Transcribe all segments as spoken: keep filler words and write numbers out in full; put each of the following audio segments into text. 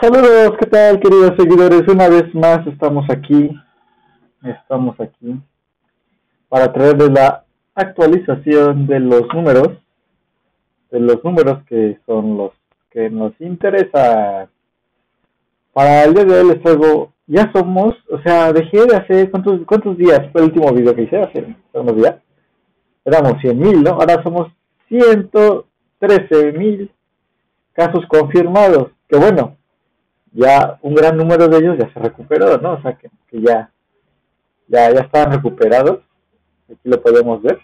Saludos, ¿qué tal, queridos seguidores? Una vez más estamos aquí, estamos aquí para traerles la actualización de los números, de los números que son los que nos interesan. Para el día de hoy les traigo, ya somos, o sea, dejé de hacer, ¿cuántos, cuántos días fue el último video que hice? Hace unos días. Éramos cien mil, ¿no? Ahora somos ciento trece mil casos confirmados, que bueno, ya un gran número de ellos ya se recuperó, ¿no? O sea, que, que ya, ya, ya están recuperados. Aquí lo podemos ver.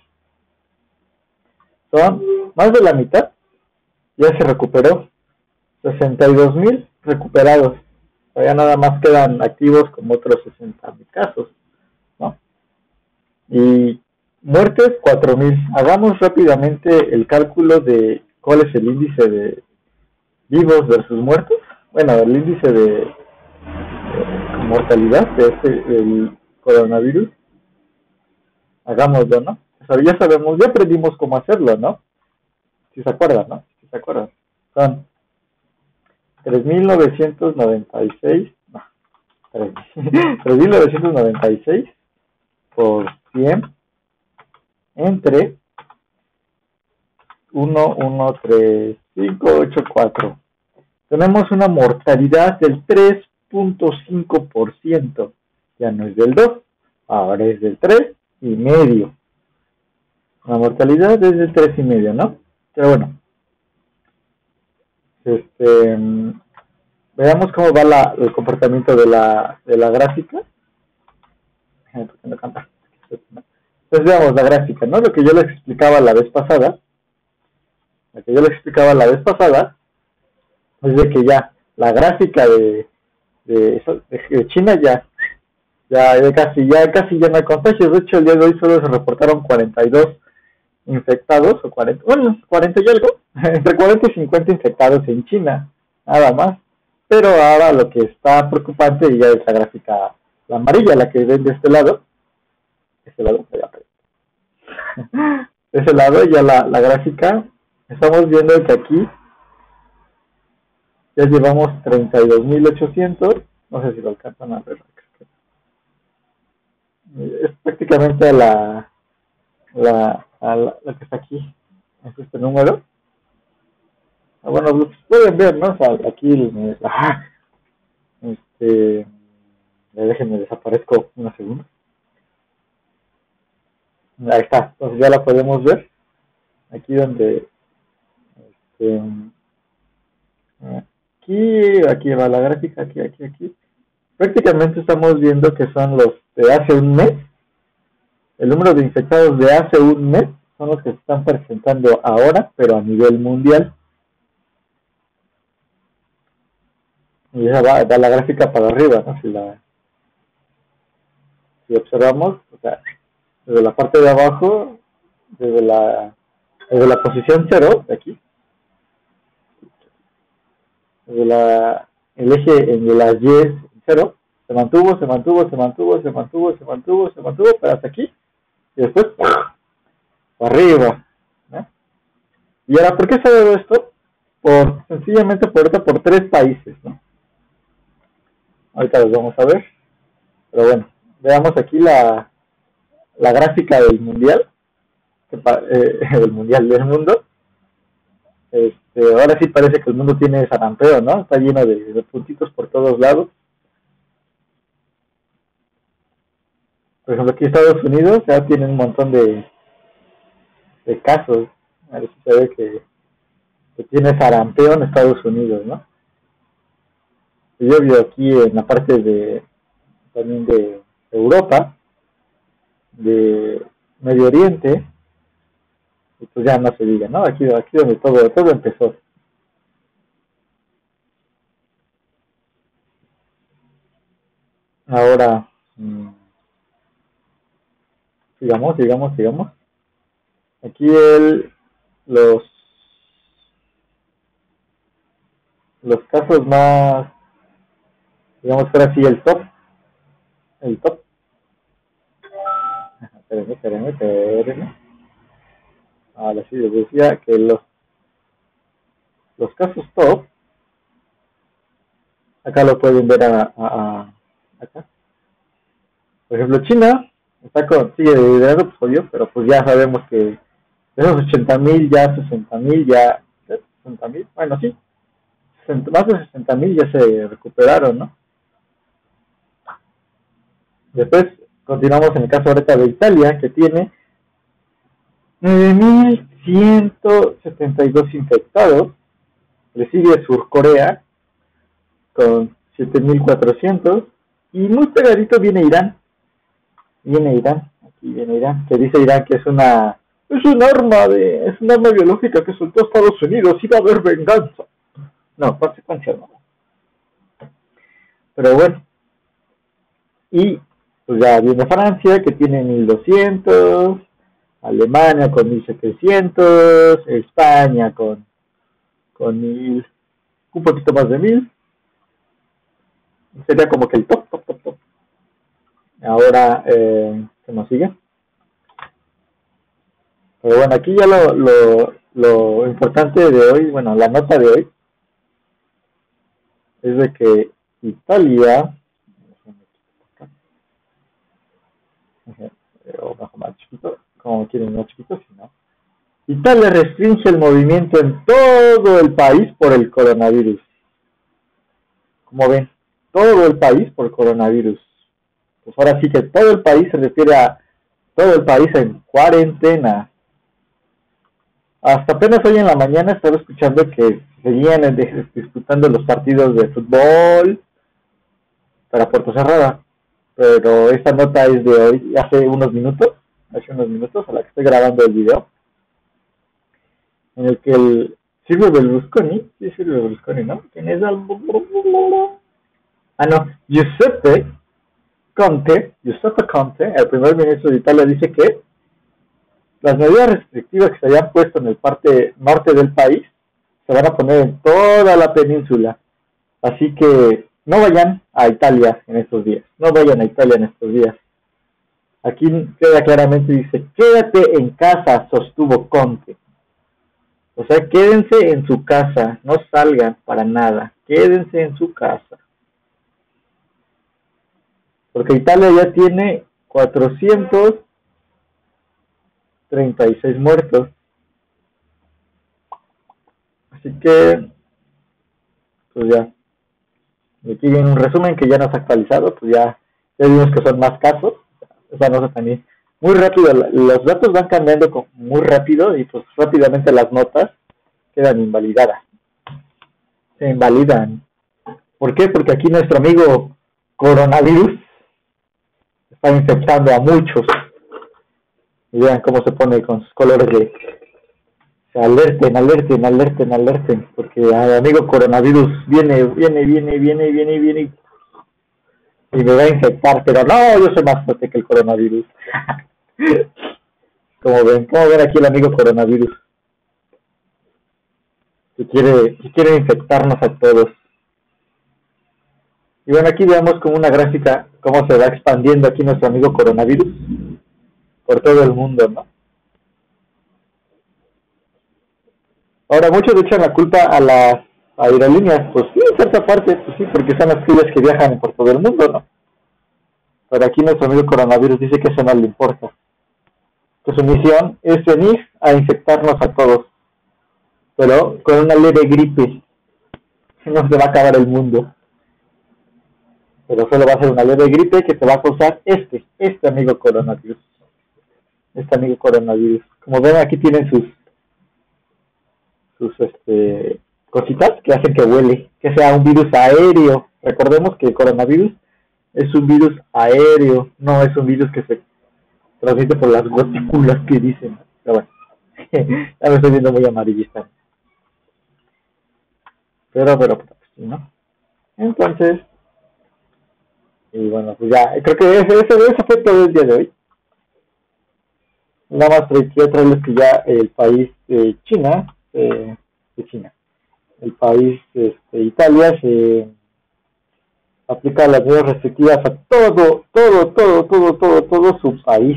Son más de la mitad, ya se recuperó. sesenta y dos mil recuperados. O sea, ya nada más quedan activos como otros sesenta mil casos, ¿no? Y muertes, cuatro mil. Hagamos rápidamente el cálculo de cuál es el índice de vivos versus muertos. Bueno, el índice de eh, mortalidad de este el coronavirus. Hagámoslo, ¿no? O sea, ya sabemos, ya aprendimos cómo hacerlo, ¿no? Si se acuerdan, ¿no? Si se acuerdan. Son tres mil novecientos noventa y seis, no, tres mil novecientos noventa y seis por cien entre uno, uno, tres, cinco, ocho, cuatro. Tenemos una mortalidad del tres punto cinco por ciento. Ya no es del dos, ahora es del tres y medio. La mortalidad es del tres y medio, ¿no? Pero bueno, este, veamos cómo va la, el comportamiento de la, de la gráfica. Entonces veamos la gráfica, ¿no? Lo que yo les explicaba la vez pasada, lo que yo les explicaba la vez pasada, es de que ya la gráfica de, de, de China ya, ya, ya casi, ya casi ya no hay contagios. De hecho, el día de hoy solo se reportaron cuarenta y dos infectados, o cuarenta, bueno, cuarenta y algo, entre cuarenta y cincuenta infectados en China, nada más. Pero ahora lo que está preocupante ya es la gráfica, la amarilla, la que ven de este lado, de este lado, de ese lado ya la, la gráfica, estamos viendo que aquí ya llevamos treinta y dos mil ochocientos, no sé si lo alcanzan a ver, es prácticamente la, la, la, la que está aquí, es este número. Bueno, lo pueden ver, ¿no? O sea, aquí, ah, este, déjenme desaparezco una segunda. Ahí está, entonces ya la podemos ver. Aquí donde, este, aquí, aquí va la gráfica, aquí, aquí, aquí. Prácticamente estamos viendo que son los de hace un mes. El número de infectados de hace un mes son los que se están presentando ahora, pero a nivel mundial. Y esa va, va la gráfica para arriba, ¿no? Si la si observamos, o sea, desde la parte de abajo, desde la desde la posición cero, de aquí, desde la el eje en las Y cero, se mantuvo, se mantuvo, se mantuvo, se mantuvo, se mantuvo, se mantuvo, pero hasta aquí, y después, para arriba, ¿no? Y ahora, ¿por qué se ha dado esto? Por, sencillamente por ahorita por tres países, ¿no? Ahorita los vamos a ver, pero bueno, veamos aquí la, la gráfica del mundial, que pa, eh, del mundial del mundo. Este, ahora sí parece que el mundo tiene sarampión, ¿no? Está lleno de, de puntitos por todos lados. Por ejemplo, aquí Estados Unidos ya tiene un montón de, de casos. A ver si se ve que, que tiene sarampión Estados Unidos, ¿no? Yo vivo aquí en la parte de también de Europa, de Medio Oriente, y pues ya no se diga, ¿no? Aquí, aquí donde todo, todo empezó. Ahora, mmm, sigamos, sigamos, sigamos. Aquí el, los, los casos más, digamos que ahora sí el top, el top. Espérenme, espérenme, espérenme. Ahora sí les decía que los, los casos top Acá lo pueden ver a, a, a acá. Por ejemplo, China está con, sigue liderando, pues obvio, pero pues ya sabemos que de esos ochenta mil ya sesenta mil ya, sesenta mil, bueno sí, sesenta, más de sesenta mil ya se recuperaron, ¿no? Después continuamos en el caso ahorita de Italia, que tiene nueve mil ciento setenta y dos infectados. Le sigue Sur Corea con siete mil cuatrocientos y muy pegadito viene Irán. Viene Irán, aquí viene Irán, que dice Irán que es una es un arma de es un arma biológica que soltó Estados Unidos y va a haber venganza. No, consecuencia no. Pero bueno, y pues ya viene Francia, que tiene mil doscientos, Alemania con mil setecientos, España con con mil, un poquito más de mil. Sería como que el top, top, top, top. Ahora, eh, ¿qué nos sigue? Pero bueno, aquí ya lo, lo, lo importante de hoy, bueno, la nota de hoy, es de que Italia, o mejor más chiquito, como quieren más chiquito, si no. Italia restringe el movimiento en todo el país por el coronavirus. Como ven, todo el país por coronavirus. Pues ahora sí que todo el país se refiere a todo el país en cuarentena. Hasta apenas hoy en la mañana estaba escuchando que seguían disputando los partidos de fútbol para puerta cerrada. Pero esta nota es de hoy, hace unos minutos, hace unos minutos a la que estoy grabando el video, en el que el Silvio Berlusconi, sí, Silvio Berlusconi, ¿no? ¿Quién es el... Ah, no, Giuseppe Conte, Giuseppe Conte, el primer ministro de Italia, dice que las medidas restrictivas que se habían puesto en el parte norte del país se van a poner en toda la península. Así que no vayan a Italia en estos días. No vayan a Italia en estos días. Aquí queda claramente, dice, quédate en casa, sostuvo Conte. O sea, quédense en su casa, no salgan para nada. Quédense en su casa. Porque Italia ya tiene cuatrocientos treinta y seis muertos. Así que, pues ya. Aquí viene un resumen que ya nos ha actualizado, pues ya, ya vimos que son más casos. Esa nota también. Muy rápido, los datos van cambiando muy rápido y pues rápidamente las notas quedan invalidadas. Se invalidan. ¿Por qué? Porque aquí nuestro amigo coronavirus está infectando a muchos. Y vean cómo se pone con sus colores de... Alerten, alerten, alerten, alerten. Porque el amigo coronavirus viene, viene, viene, viene, viene, viene. Y me va a infectar. Pero no, yo soy más fuerte que el coronavirus. Como ven, como ven aquí el amigo coronavirus. Que quiere, que quiere infectarnos a todos. Y bueno, aquí veamos como una gráfica cómo se va expandiendo aquí nuestro amigo coronavirus por todo el mundo, ¿no? Ahora, muchos le echan la culpa a las aerolíneas. Pues sí, en cierta parte, pues sí, porque son las que viajan por todo el mundo, ¿no? Pero aquí nuestro amigo coronavirus dice que eso no le importa. Que su misión es venir a infectarnos a todos. Pero con una leve gripe. No se va a acabar el mundo. Pero solo va a ser una leve gripe que te va a causar este, este amigo coronavirus. Este amigo coronavirus. Como ven, aquí tienen sus sus este cositas que hacen que huele, que sea un virus aéreo. Recordemos que el coronavirus es un virus aéreo, no es un virus que se transmite por las gotículas que dicen. Pero bueno, ya me estoy viendo muy amarillista. Pero, pero, pero, ¿no? Entonces, y bueno, pues ya, creo que ese, ese, ese fue todo el día de hoy. Nada más quiero traerles que ya el país de China, eh, de China, el país de este, Italia se aplica las medidas restrictivas a todo, todo, todo, todo, todo, todo su país.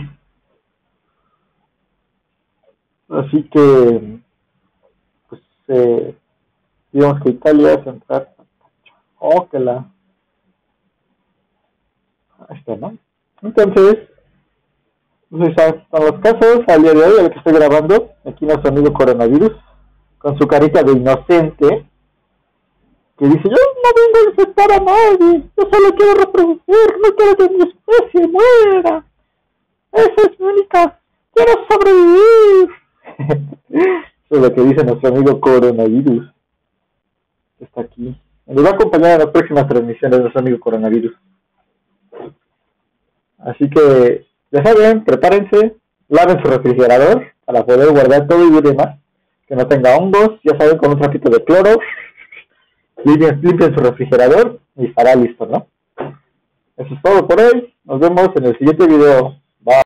Así que, pues, eh, digamos que Italia se entra. Oh, que la... Ahí está, ¿no? Entonces, pues están los casos al día de hoy, el que estoy grabando, aquí nuestro amigo coronavirus, con su carita de inocente, que dice, yo no vengo a infectar a nadie, yo solo quiero reproducir, no quiero que mi especie muera, esa es mi única, quiero sobrevivir. Eso es lo que dice nuestro amigo coronavirus, que está aquí. Nos va a acompañar en las próximas transmisiones de nuestro amigo coronavirus. Así que, ya saben, prepárense, laven su refrigerador para poder guardar todo y demás, que no tenga hongos, ya saben, con un trapito de cloro, limpien, limpien su refrigerador y estará listo, ¿no? Eso es todo por hoy, nos vemos en el siguiente video.